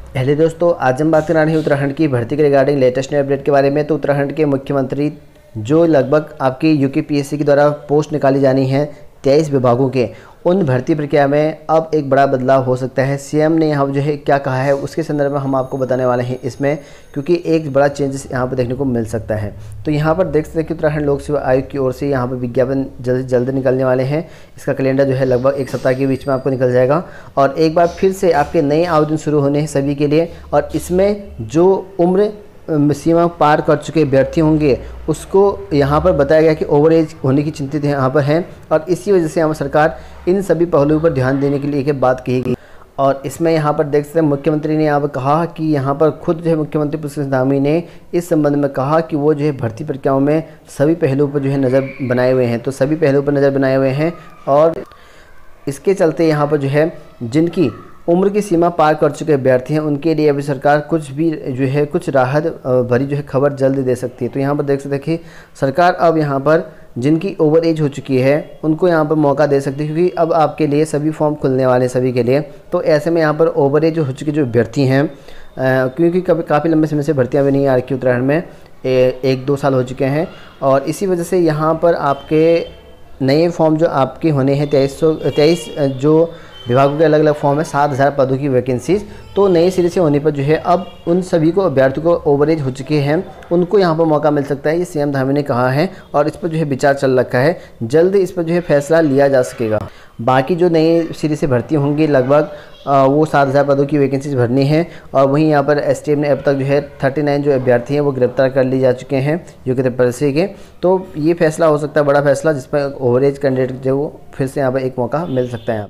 पहले दोस्तों आज हम बात कर रहे हैं उत्तराखंड की भर्ती के रिगार्डिंग लेटेस्ट न्यू अपडेट के बारे में। तो उत्तराखंड के मुख्यमंत्री जो लगभग आपकी यूपीपीएससी के द्वारा पोस्ट निकाली जानी है 23 विभागों के, उन भर्ती प्रक्रिया में अब एक बड़ा बदलाव हो सकता है। सीएम ने यहाँ जो है क्या कहा है उसके संदर्भ में हम आपको बताने वाले हैं इसमें, क्योंकि एक बड़ा चेंजेस यहाँ पर देखने को मिल सकता है। तो यहाँ पर देख सकते हैं कि उत्तराखंड लोक सेवा आयोग की ओर से यहाँ पर विज्ञापन जल्द निकलने वाले हैं। इसका कैलेंडर जो है लगभग एक सप्ताह के बीच में आपको निकल जाएगा और एक बार फिर से आपके नए आवेदन शुरू होने हैं सभी के लिए। और इसमें जो उम्र सीमा पार कर चुके अभ्यर्थी होंगे उसको यहाँ पर बताया गया कि ओवर एज होने की चिंतित यहाँ पर हैं और इसी वजह से यहाँ सरकार इन सभी पहलुओं पर ध्यान देने के लिए एक बात कही गई। और इसमें यहाँ पर देख सकते हैं मुख्यमंत्री ने यहाँ पर कहा कि यहाँ पर खुद जो है मुख्यमंत्री पुष्कर धामी ने इस संबंध में कहा कि वो जो है भर्ती प्रक्रियाओं में सभी पहलुओं पर जो है नज़र बनाए हुए हैं। तो सभी पहलुओं पर नज़र बनाए हुए हैं और इसके चलते यहाँ पर जो है जिनकी उम्र की सीमा पार कर चुके अभ्यर्थी हैं उनके लिए अभी सरकार कुछ भी जो है कुछ राहत भरी जो है खबर जल्द दे सकती है। तो यहाँ पर देख सकते हैं कि सरकार अब यहाँ पर जिनकी ओवर एज हो चुकी है उनको यहाँ पर मौका दे सकती है, क्योंकि अब आपके लिए सभी फॉर्म खुलने वाले हैं सभी के लिए। तो ऐसे में यहाँ पर ओवर एज हो चुके जो अभ्यर्थी हैं, क्योंकि काफ़ी लंबे समय से भर्तियाँ भी नहीं आ रखी उत्तराखंड में, 1-2 साल हो चुके हैं और इसी वजह से यहाँ पर आपके नए फॉर्म जो आपके होने हैं 23 जो विभागों के अलग अलग फॉर्म है, 7000 पदों की वैकेंसीज। तो नए सिरे से होने पर जो है अब उन सभी को अभ्यर्थियों को ओवर एज हो चुके हैं उनको यहाँ पर मौका मिल सकता है, ये सीएम धामी ने कहा है और इस पर जो है विचार चल रखा है। जल्द इस पर जो है फैसला लिया जा सकेगा। बाकी जो नए सिरे से भर्ती होंगी लगभग वो 7000 पदों की वैकेंसीज भरनी है। और वहीं यहाँ पर एसटीएफ ने अब तक जो है 39 जो अभ्यर्थी हैं वो गिरफ्तार कर लिए जा चुके हैं यूपीपीएससी के। तो ये फैसला हो सकता है बड़ा फैसला, जिस पर ओवर एज कैंडिडेट जो फिर से यहाँ पर एक मौका मिल सकता है।